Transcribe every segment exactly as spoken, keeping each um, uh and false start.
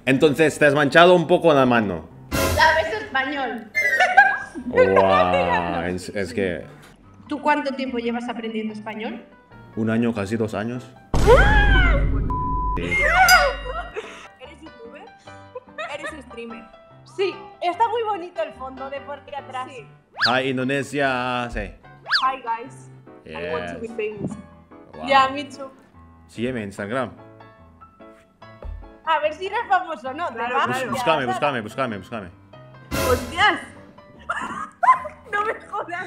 Entonces te has manchado un poco la mano. ¿Sabes español? Wow, es, es que... ¿Tú cuánto tiempo llevas aprendiendo español? Un año, casi dos años. Sí. ¿Eres youtuber? ¿Eres streamer? Sí, está muy bonito el fondo de por aquí atrás. Sí. Hi, Indonesia. Sí. Hi guys. I want to be Yes. famous. Wow. Yeah, me too. Sígueme en Instagram. A ver si eres famoso o no. te Claro, vas claro. a- Búscame, búscame, búscame, búscame. ¡Hostias! ¡No me jodas!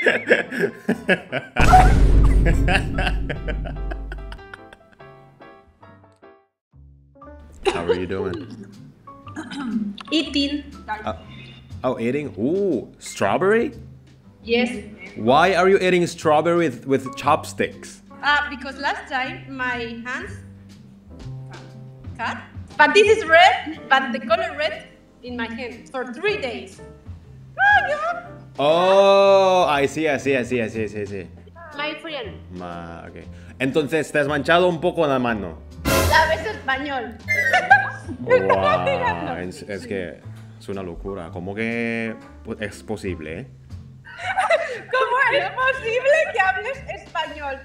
How are you doing? Eating. Uh, oh, eating? Ooh, strawberry? Yes. Why are you eating strawberry with, with chopsticks? Ah, because last time my hands cut. But this is red, but the color red in my hand for three days. Ah, yeah. Oh, I see, I see, I see, I see, I see, I see. My friend. Ma, okay. Entonces te has manchado un poco la mano. ¿Sabes español? Wow, es, es que es una locura. ¿Cómo que es posible, eh? ¿Cómo es posible que hables español?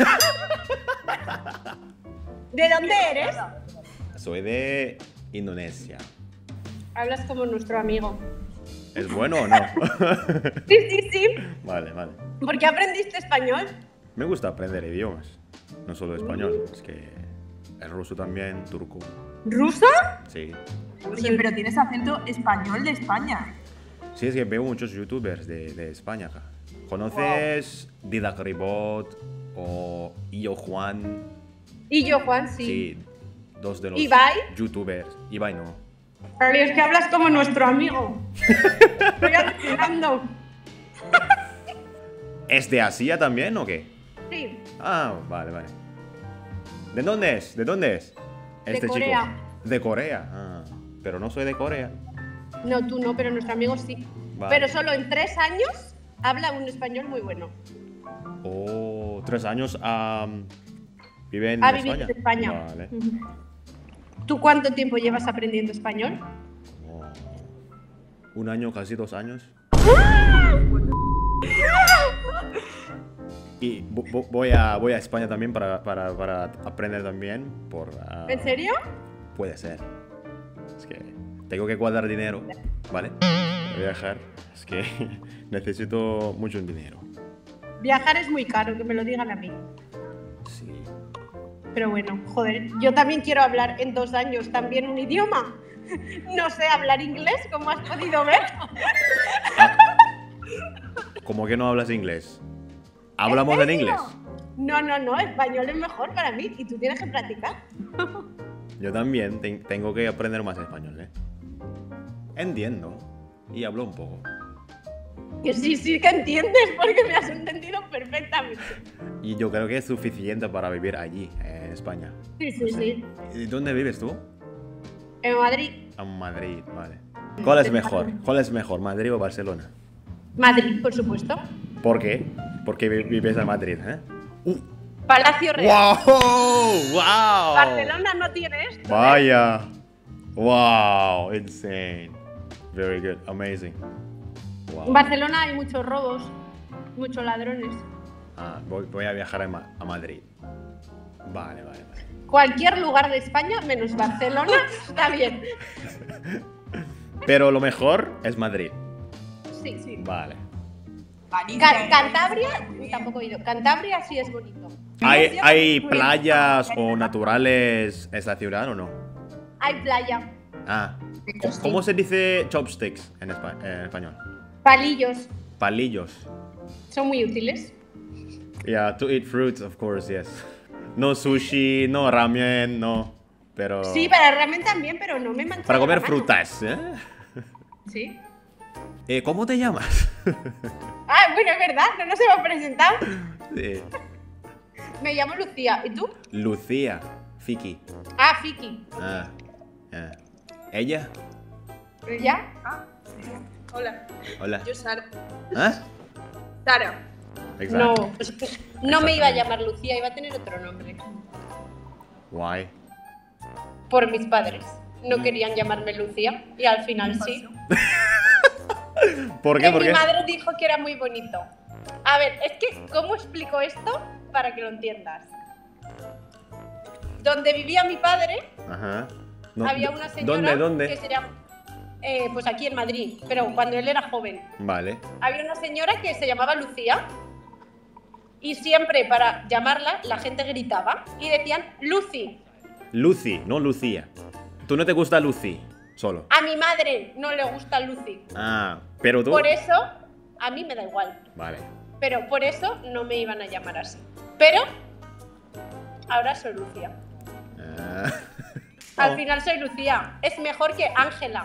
¿De dónde eres? Soy de Indonesia. Hablas como nuestro amigo. ¿Es bueno o no? Sí, sí, sí. Vale, vale. ¿Por qué aprendiste español? Me gusta aprender idiomas. No solo español, es que el ruso también, turco. ¿Ruso? Sí. Oye, pero tienes acento español de España. Sí, es que veo muchos youtubers de, de España acá. ¿Conoces Didac Ribot o Illo Juan? Y yo, Juan, sí. Sí, dos de los ¿Ibai? youtubers. Ibai no. Pero es que hablas como nuestro amigo. Estoy alucinando. ¿Es de Asia también o qué? Sí. Ah, vale, vale. ¿De dónde es? ¿De dónde es? De Este Corea. chico. De Corea. Ah, pero no soy de Corea. No, tú no, pero nuestro amigo sí. Vale. Pero solo en tres años habla un español muy bueno. Oh, tres años am, vive en Ha España. vivido en España. Vale. Ujú. ¿Tú cuánto tiempo llevas aprendiendo español? Oh, un año, casi dos años. Y vo- vo- voy a, voy a España también para, para, para aprender también. Por, ah, ¿En serio? Puede ser. Es que tengo que guardar dinero, ¿vale? Para viajar. Es que necesito mucho dinero. Viajar es muy caro, que me lo digan a mí. Sí. Pero bueno, joder, yo también quiero hablar en dos años también un idioma. No sé hablar inglés, como has podido ver. ¿Cómo que no hablas inglés? ¿Hablamos en inglés? No, no, no, español es mejor para mí y tú tienes que practicar. Yo también ten- tengo que aprender más español, ¿eh? Entiendo. Y hablo un poco. Que sí, sí que entiendes, porque me has entendido perfectamente. Y yo creo que es suficiente para vivir allí, en España. Sí, sí, sí. ¿Y dónde vives tú? En Madrid. En Madrid, vale. ¿Cuál es mejor? ¿Cuál es mejor, Madrid o Barcelona? Madrid, por supuesto. ¿Por qué? Porque vi- vives en Madrid, ¿eh? Uh. Palacio Real. ¡Wow! ¡Wow! Barcelona no tiene esto. ¿eh? Vaya. ¡Wow! Insane. Very good. Amazing. Wow. En Barcelona hay muchos robos, muchos ladrones. Ah, voy, voy a viajar a, Ma- a Madrid. Vale, vale, vale. Cualquier lugar de España, menos Barcelona, está bien. Pero lo mejor es Madrid. Sí, sí. Vale. Ca- Cantabria, tampoco he ido. Cantabria sí es bonito. ¿Hay, Murcia, hay muy playas o naturales en esta ciudad o no? Hay playa. Ah. ¿Cómo, cómo se dice chopsticks en, espa- en español? Palillos. Palillos. Son muy útiles. Yeah, to eat fruits, of course, yes. No sushi, no ramen, no. Pero. Sí, para ramen también, pero no me manches Para comer la mano. frutas, ¿eh? Sí. Eh, ¿Cómo te llamas? Ah, bueno, es verdad, no nos hemos presentado. Sí. Me llamo Lucía. ¿Y tú? Lucía. Fiki. Ah, Fiki. Ah, ah. ¿Ella? ¿Ya? Ah, sí. Hola, Hola. yo Sara. ¿Ah? Sara. No, pues, pues, no me iba a llamar Lucía, iba a tener otro nombre. Why? Por mis padres. no querían llamarme Lucía y al final sí. ¿Por qué? Que ¿Por mi qué? madre dijo que era muy bonito. A ver, es que, ¿cómo explico esto para que lo entiendas? Donde vivía mi padre, Ajá. No, había una señora ¿Dónde? ¿Dónde? que se llama... eh, pues aquí en Madrid, pero cuando él era joven. Vale. Había una señora que se llamaba Lucía y siempre para llamarla la gente gritaba y decían Lucy. Lucy, no Lucía. ¿Tú no te gusta Lucy? Solo. A mi madre no le gusta Lucy. Ah, pero tú. Por eso, a mí me da igual. Vale. Pero por eso no me iban a llamar así. Pero ahora soy Lucía. Ah. Al final soy Lucía. Es mejor que Ángela.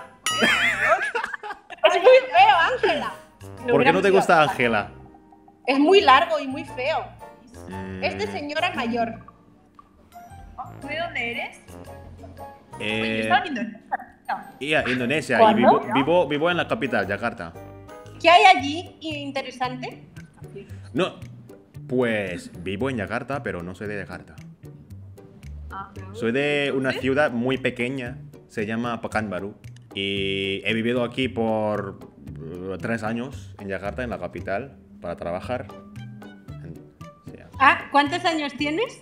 Es muy feo, Ángela. No ¿Por qué hubiera no te sido gusta Ángela? Es muy largo y muy feo. Mm, Es de señora mayor. ¿Tú de dónde eres? eh, Oye, yo estaba en Indonesia. y a Indonesia. Y ¿Cuándo? vivo, vivo, vivo en la capital, Yakarta. ¿Qué hay allí interesante? No. Pues vivo en Yakarta, pero no soy de Yakarta. Ah, pero- Soy de una ¿Entonces? ciudad muy pequeña, se llama Pekanbaru. Y he vivido aquí por uh, tres años en Yakarta, en la capital, para trabajar. En- sí. Ah, ¿cuántos años tienes?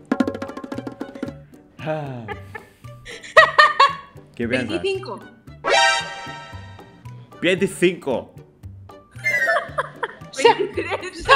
Ah. ¿Qué piensas? veinticinco. veinticinco. veintitrés.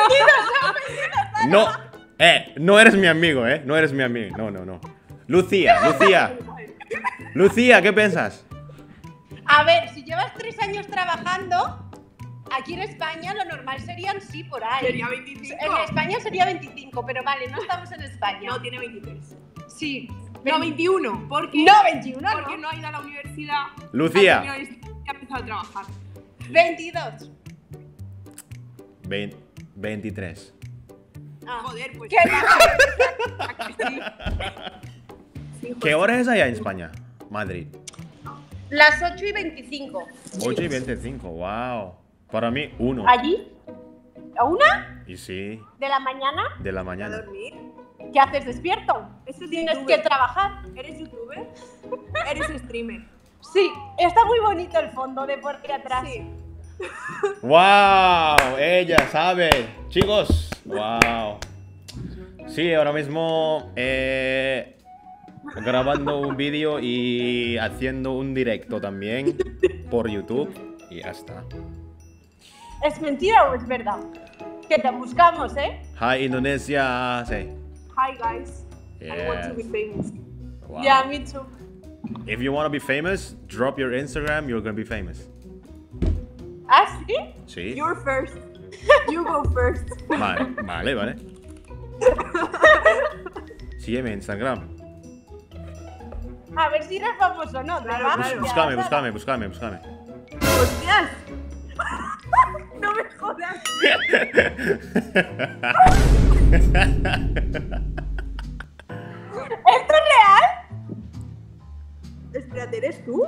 No, eh, no eres mi amigo, eh. No eres mi amigo. No, no, no. Lucía, Lucía. Lucía, ¿qué piensas? A ver, si llevas tres años trabajando, aquí en España lo normal serían sí por ahí. Sería veinticinco. En España sería veinticinco, pero vale, no estamos en España. No, tiene veintitrés. Sí. No, veintiuno. Porque, No, veintiuno, porque no. no ha ido a la universidad. Lucía. Ha terminado el instituto y ha empezado a trabajar. veintidós. Vein- veintitrés. Ah. Joder, pues. ¿Qué pasa? ¿A que sí? Sí, ¿Qué pues, hora es allá en España? Madrid. Las ocho y veinticinco. ocho y veinticinco, wow. Para mí, uno. ¿Allí? ¿A una Y sí, de la mañana? de la ¿A mañana. dormir? ¿Qué haces despierto? Eso es Tienes youtuber. que trabajar. ¿Eres youtuber? ¿Eres streamer? Sí, está muy bonito el fondo de por aquí atrás. Sí. ¡Wow! Ella sabe. Chicos, wow. Sí, ahora mismo eh, grabando un vídeo y haciendo un directo también por YouTube. Y ya está. ¿Es mentira o es verdad? Que te buscamos, ¿eh? Hi, Indonesia. Sí. Hi guys. I want to be Yes. famous. Wow. Ya, me too. If you want to be famous, drop your Instagram, you're gonna be famous. ¿Ah, sí? Sí. You're first. You go first. Vale, vale, vale. Sígueme en Instagram. A ver si eres famoso o no. te Claro, vas, claro. ya, Búscame, Sara. búscame, búscame, búscame. ¡Hostias! No me jodas. ¿Esto es real? Espérate, ¿eres tú?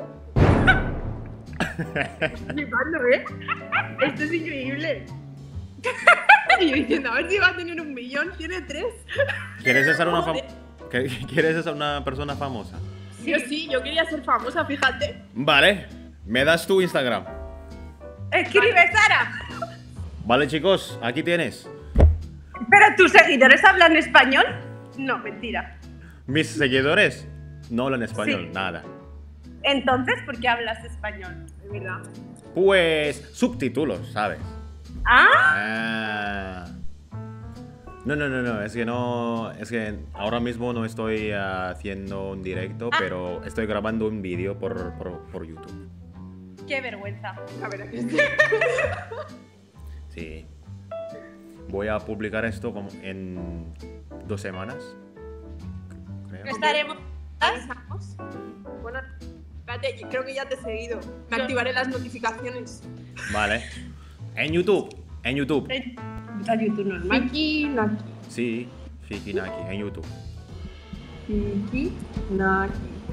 Flipando, ¿eh? Esto es increíble. Y yo diciendo, a ver si va a tener un millón. Tiene tres. ¿Quieres ser una fam- ¿Qué- ¿Quieres ser una persona famosa? Yo sí, yo quería ser famosa, fíjate. Vale, me das tu Instagram. Escribe, Sara. Vale, chicos, aquí tienes. ¿Pero tus seguidores hablan español? No, mentira. Mis seguidores no hablan español, Sí. nada. Entonces, ¿por qué hablas español? De verdad. Pues subtítulos, ¿sabes? ¿Ah? Ah. No, no, no, no, es que no, es que ahora mismo no estoy ah, haciendo un directo, Ah. pero estoy grabando un vídeo por, por, por YouTube. Qué vergüenza. La verdad que sí. Sí. Voy a publicar esto como en dos semanas. Creo. Estaremos. ¿Avisamos? Bueno, espérate, yo creo que ya te he seguido. Me Yo- activaré las notificaciones. Vale. En YouTube, en YouTube. A YouTube normal. Fiki, Naki. Sí, Fikinaki, en YouTube. Fiki, Naki.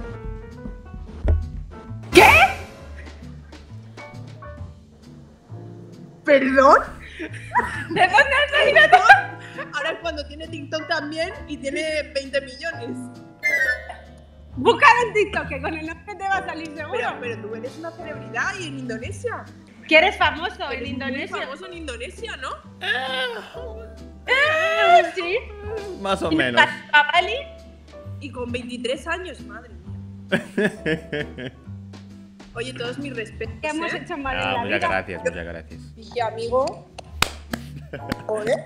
¿Perdón? ¿De dónde has salido tú? Ahora es cuando tiene TikTok también y tiene veinte millones. Búscalo en TikTok, que con el nombre te va a salir seguro. Pero, pero tú eres una celebridad y en Indonesia. Que eres famoso Eres en Indonesia. Muy famoso en Indonesia, ¿no? Eh, sí. Más o menos. ¿A Bali? Y con veintitrés años, madre mía. Oye, todos mis respetos. ¿Qué hemos ¿eh? hecho mal en Ah, la muchas vida? gracias, muchas gracias. Dije, amigo. Ole.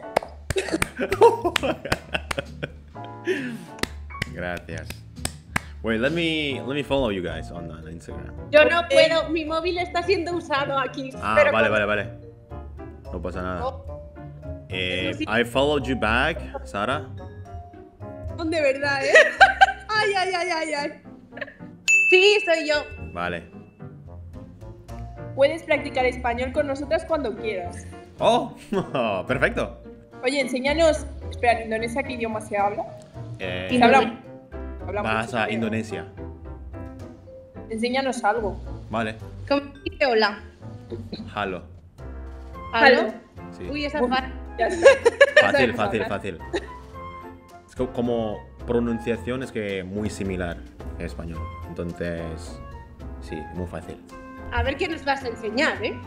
Gracias. Wait, let me let me follow you guys on, on Instagram. Yo no puedo, mi móvil está siendo usado aquí. Ah, pero vale, con- vale, vale. No pasa nada. Oh, Eh, Eso sí. I followed you back, Sara. de verdad, ¿eh? Ay, ay, ay, ay, ay. Sí, soy yo. Vale. Puedes practicar español con nosotras cuando quieras. Oh, perfecto. Oye, enséñanos. Espera, ¿en Indonesia qué idioma se habla? Eh, Se habla. habla vas mucho, a creo. Indonesia. Enséñanos algo. Vale. ¿Cómo dice hola? Halo. ¿Aló? Sí. Uy, esa Uf. parte. Ya está. Fácil, sabemos fácil, hablar. fácil. Es co- como pronunciación es que muy similar en español. Entonces, sí, muy fácil. A ver qué nos vas a enseñar, ¿eh?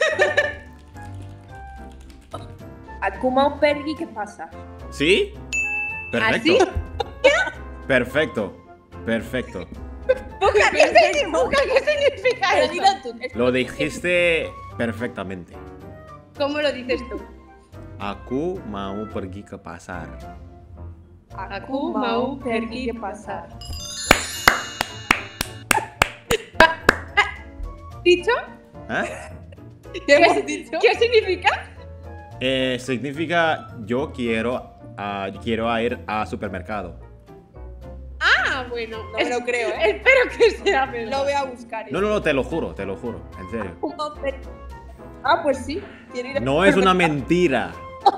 Aku mau pergi, ¿qué pasa? ¿Sí? Perfecto. ¿Así? Perfecto. Perfecto. Busca, ¿qué, significa? Busca, ¿qué significa Pero eso? dilo tú. es- Lo dijiste perfectamente. ¿Cómo lo dices tú? Aku mau pergi ke pasar. Aku mau pergi ke pasar. ¿Dicho? ¿Eh? ¿Qué hemos dicho? ¿Qué significa? Eh, significa yo quiero, ah, quiero ir a supermercado. Ah, bueno. No me lo creo, ¿eh? Espero que sea verdad. Lo voy a buscar. ¿eh? No, no, no, te lo juro, te lo juro, en serio. Aku mau pergi. Ah, pues sí. Quiero ir a- No es una mentira.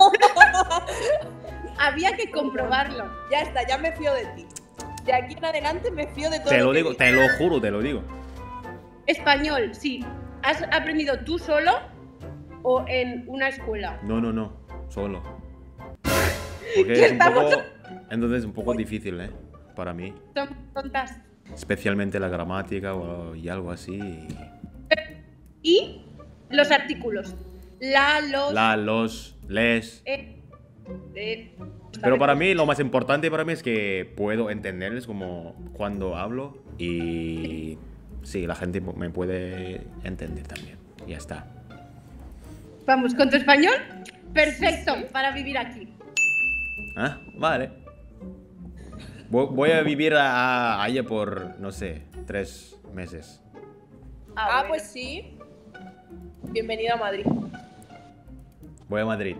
Había que comprobarlo. Ya está, ya me fío de ti. De aquí en adelante me fío de todo. Te lo que digo, digas. te lo juro, te lo digo. Español, sí. ¿Has aprendido tú solo o en una escuela? No, no, no, solo. Porque ¿Qué es un poco, estamos- entonces es un poco difícil, ¿eh? Para mí. Son tontas. Especialmente la gramática o, y algo así. Y los artículos. La, los, La, los, les. eh, eh. Pero para mí lo más importante para mí es que puedo entenderles como cuando hablo y sí, la gente me puede entender también. Ya está. Vamos, con tu español, perfecto para vivir aquí. Ah, vale. Vo- Voy a vivir a- a- allá por, no sé, tres meses. Ah, bueno. pues sí. Bienvenido a Madrid. Voy a Madrid.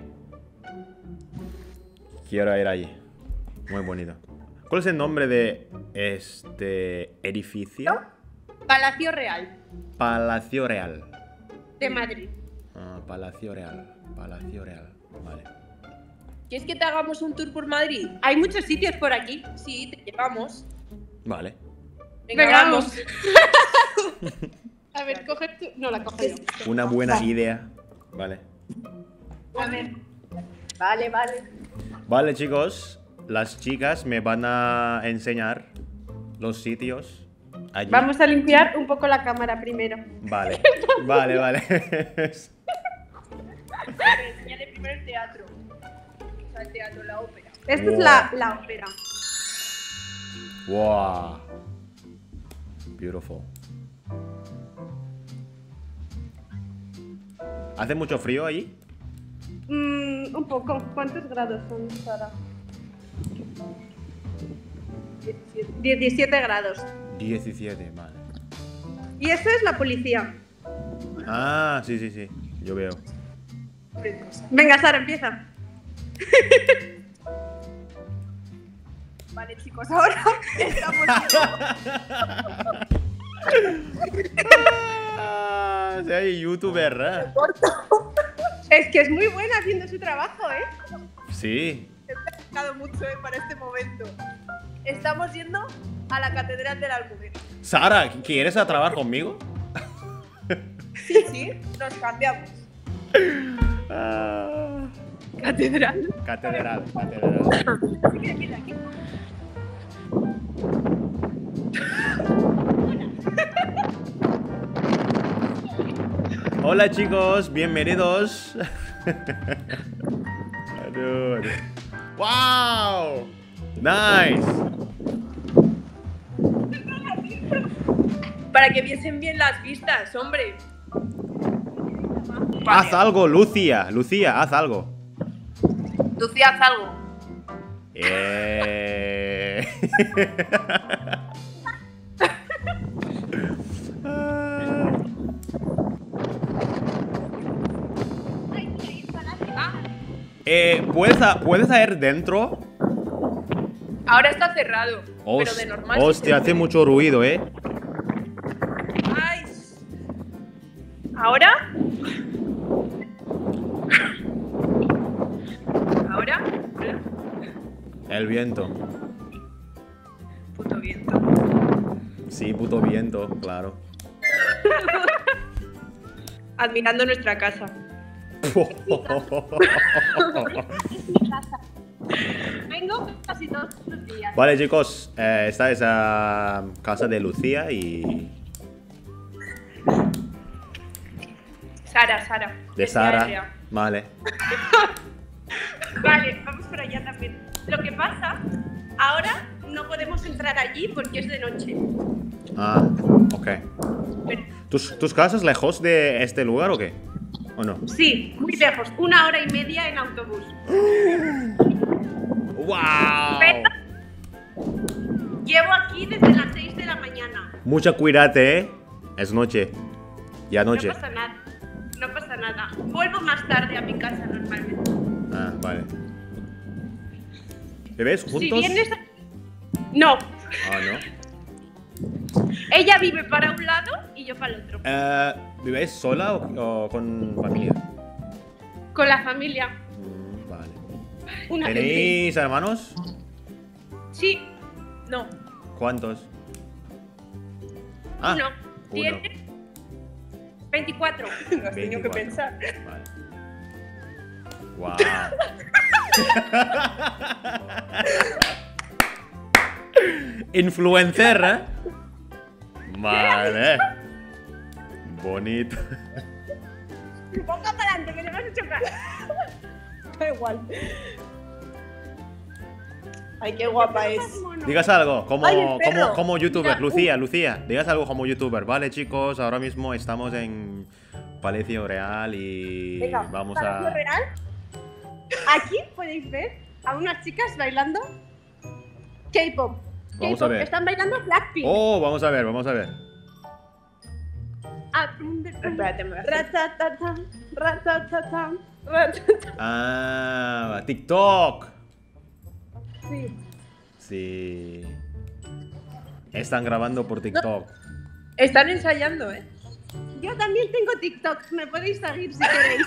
Quiero ir allí. Muy bonito. ¿Cuál es el nombre de este edificio? Palacio Real Palacio Real. de Madrid. Ah, Palacio Real. Palacio Real. Vale. ¿Quieres que te hagamos un tour por Madrid? Hay muchos sitios por aquí. Sí, te llevamos. Vale. Venga, Venga, vamos. A ver, coge tú. No, la coge yo. Una buena idea. Vale. A ver. Vale, vale. Vale, chicos. Las chicas me van a enseñar los sitios allí. Vamos a limpiar un poco la cámara primero. Vale. Vale, vale. Enseñaré primero el teatro. O sea, el teatro, la ópera. Esta Wow. es la, la ópera. Wow. Beautiful. ¿Hace mucho frío allí? Mm, un poco. ¿Cuántos grados son, Sara? diecisiete grados. diecisiete, vale. Y esta es la policía. Ah, sí, sí, sí. Yo veo. Venga, Sara, empieza. Vale, chicos, ahora estamos. Ah, sí, hay youtuber, ¿eh? Es que es muy buena haciendo su trabajo, ¿eh? Sí. He practicado mucho eh, para este momento. Estamos yendo a la Catedral de la Almudena. Sara, ¿quieres a trabajar conmigo? Sí, sí, nos cambiamos. Ah, Catedral. catedral, catedral. Mira, mira, aquí. Hola chicos, bienvenidos. Aduh, aduh. Wow, nice. Para que viesen bien las vistas, hombre. Haz algo, Lucia, Lucia, haz algo. Lucía, haz algo. Eh... eh, ¿puedes, a- ¿Puedes ir dentro? Ahora está cerrado. pero Host- de normal. sí hostia, se hace puede. mucho ruido, ¿eh? Ay. ¿Ahora? ¿Ahora? Hola. El viento. Puto viento. Sí, puto viento, claro. Admirando nuestra casa. Vengo casi todos los días. Vale, chicos, eh, esta es la casa de Lucía y Sara, Sara. de S A R A. Sara. Vale. Vale, vamos por allá también. Lo que pasa, ahora no podemos entrar allí porque es de noche. Ah, ok. Pero- ¿Tus, ¿Tus casas lejos de este lugar o qué? ¿O no? sí, muy lejos. Una hora y media en autobús. ¡Wow! Llevo aquí desde las seis de la mañana. Mucha cuídate, ¿eh? Es noche. Ya noche. No pasa nada. No pasa nada. Vuelvo más tarde a mi casa normalmente. Ah, vale. ¿Bebés juntos? Si vienes a- No, Ah, no. ella vive para un lado y yo para el otro. Eh, ¿Vivéis sola o, o con familia? Con la familia. Mm, vale. Una de ¿Tenéis hermanos? tres. Sí, No. ¿Cuántos? Ah, uno. uno. Tiene veinticuatro. Lo has tenido que veinticuatro. pensar. Vale. Wow. Influencer, ¿eh? Vale. Bonito. Ponga para adelante, que le vas a chocar. Da igual. Ay, qué guapa es. Digas algo, como, Ay, el perro. como, como youtuber, Mira, Lucía, Lucía, digas algo como youtuber. Vale, chicos, ahora mismo estamos en Palacio Real y Venga, vamos ¿Palacio a... Real? Aquí podéis ver a unas chicas bailando K-pop. Vamos K-pop. a ver. Están bailando Blackpink. Oh, vamos a ver, vamos a ver. Espérate, me voy a hacer- Ratatatam, ratatatam, ratatatam. Ah, TikTok. Sí. Sí. Están grabando por TikTok. Están ensayando, ¿eh? Yo también tengo TikTok, me podéis seguir si queréis.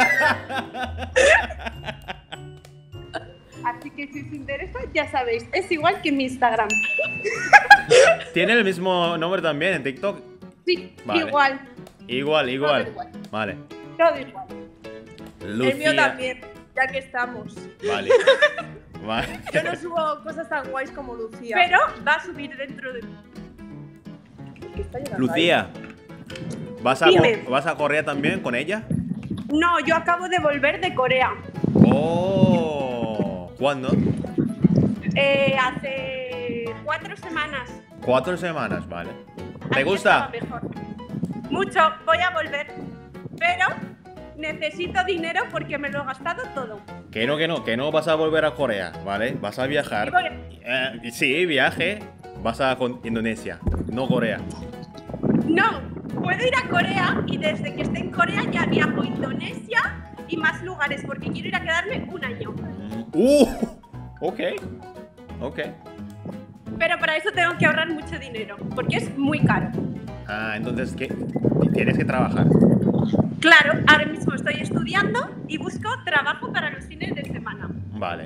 Así que si os interesa, ya sabéis, es igual que mi Instagram. ¿Tiene el mismo nombre también en TikTok? Sí, Vale. igual, Igual, igual. Todo igual. Vale. todo igual. Lucía. El mío también, ya que estamos. Vale. Vale. Yo no subo cosas tan guays como Lucía. Pero va a subir dentro de... ¿Qué está llegando Lucía, ¿vas a, Dime. co- ¿vas a Corea también con ella? No, yo acabo de volver de Corea. Oh. ¿Cuándo? Eh, hace cuatro semanas. Cuatro semanas, vale. ¿Te Aquí gusta? estaba mejor. Mucho, voy a volver. Pero necesito dinero porque me lo he gastado todo. Que no, que no, que no vas a volver a Corea, ¿vale? Vas a viajar. Y voy- Eh, sí, viaje. Vas a con- Indonesia, no Corea. No, puedo ir a Corea y desde que esté en Corea ya viajo a Indonesia y más lugares porque quiero ir a quedarme un año. Mm, Uh, ok. Ok. Pero para eso tengo que ahorrar mucho dinero porque es muy caro. Ah, entonces, ¿qué? Tienes que trabajar. Claro, ahora mismo estoy estudiando y busco trabajo para los fines de semana. Vale.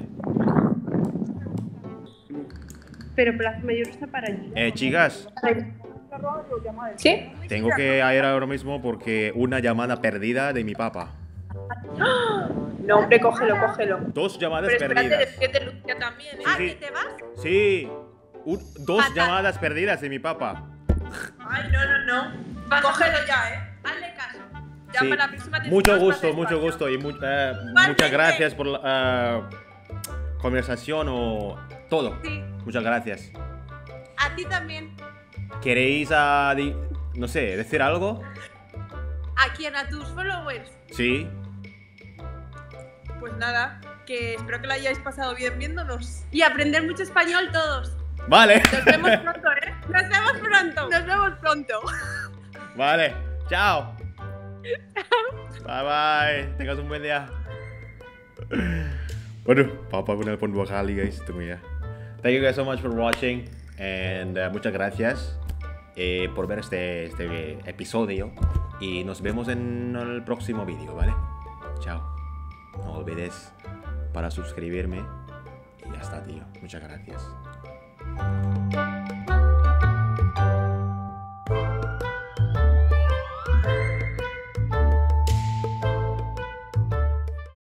Pero Plaza Mayor está para allí. Eh, chicas, ¿Sí? tengo que ir ahora mismo porque una llamada perdida de mi papá. No, hombre, cógelo, cógelo. Dos llamadas Pero espérate, perdidas. despídete Lucía también, ¿eh? Ah, Sí. ¿que te vas? Sí. un- dos Fatal. llamadas perdidas de mi papá. Ay, no, no, no. Vas a- Cógelo ya, ¿eh? Hazle caso. Ya Sí. para la próxima te Mucho vas gusto, para mucho España. gusto y mu- eh, Igualmente. muchas gracias por la eh, conversación o todo. Sí, Muchas gracias. a ti también. ¿Queréis, ah, di- no sé, decir algo? ¿A quién? ¿A tus followers? Sí. Pues nada, que espero que la hayáis pasado bien viéndonos. Y aprender mucho español todos. Vale. Nos vemos pronto, ¿eh? Nos vemos pronto. Nos vemos pronto. Vale. Chao. Bye bye. Tengas un buen día. Waduh, papa aku nelpon dua kali guys, tunggu ya. Thank you guys so much for watching and uh, muchas gracias eh, por ver este, este episodio y nos vemos en el próximo vídeo, ¿vale? Chao. No olvides para suscribirme y ya está, tío. Muchas gracias.